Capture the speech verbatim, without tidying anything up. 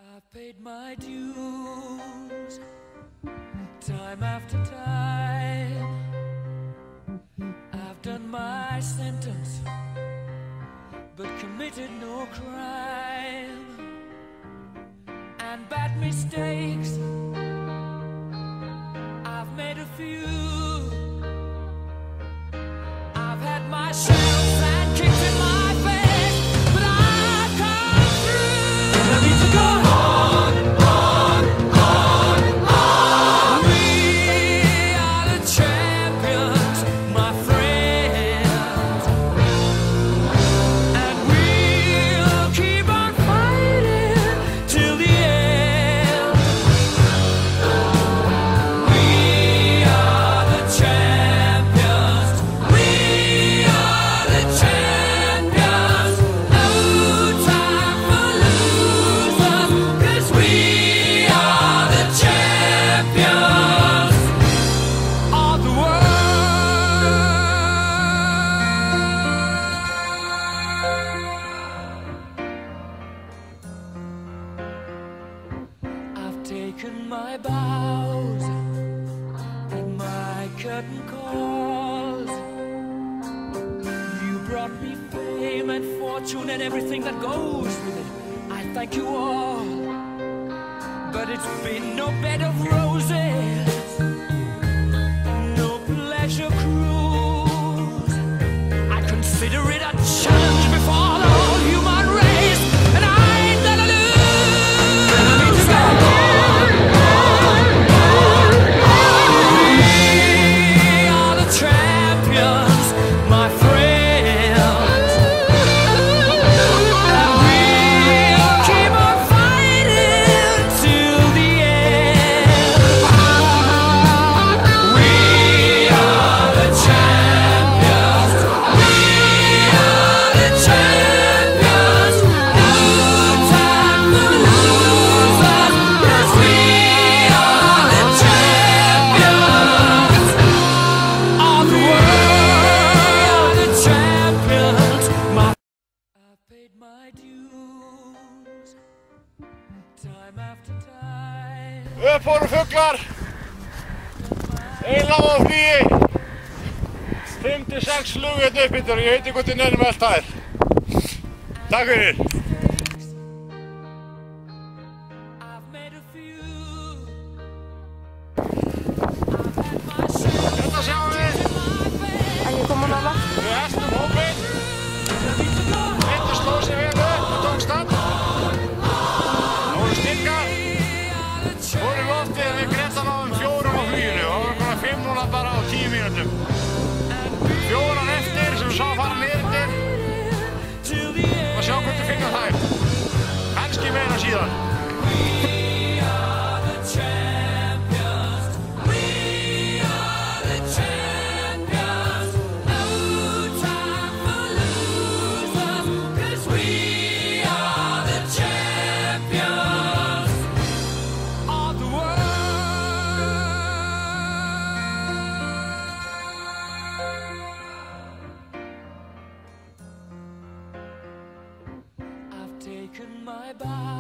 I've paid my dues, time after time. I've done my sentence, but committed no crime. And bad mistakes, I've made a few. I've had my shells and kicks in my face, but I've come through. And I need to go on, on, on, on. We are the champions, my friends, and we'll keep on fighting till the end. We are the champions. We are the champions. No time for losers, 'cause we are the champions of the world. I've taken my bows and my curtain calls. You brought me fame and fortune and everything that goes with it. I thank you all, but it's been no bed of roses, no pleasure cruise. I consider it a challenge before the whole human race, and I ain't gonna lose. I need to go on, on, on, on. We are the champions, my friends, and we'll keep on fighting till the end. We are the champions. We are the champions. No time for losers, 'cause we are the champions of the world. The champions. My I've paid my dues, time after time. Upp voru fuglar, einlega á flugi, fimm til sex flug hérna upp yfir og ég veit ekki hvort þið nennum allt það er. Takk fyrir. I've made a few. I've had my share Þetta sjáum við, En ég kom hún alveg. við hestum hópinn, Vindur sló sig vel upp og tók stand. Það voru styrkar, voru í lofti en við Grétar náðum fjórum á fluginu og það voru konar fimm núna bara á tíu mínútum. Fjórar eftir sem við sáum fara niður till the end. og sjá hvort við finnum þær. Kannski meira síðan. We are the champions. We are the champions. No time for losers, 'cause we are the champions of the world. I've taken my bow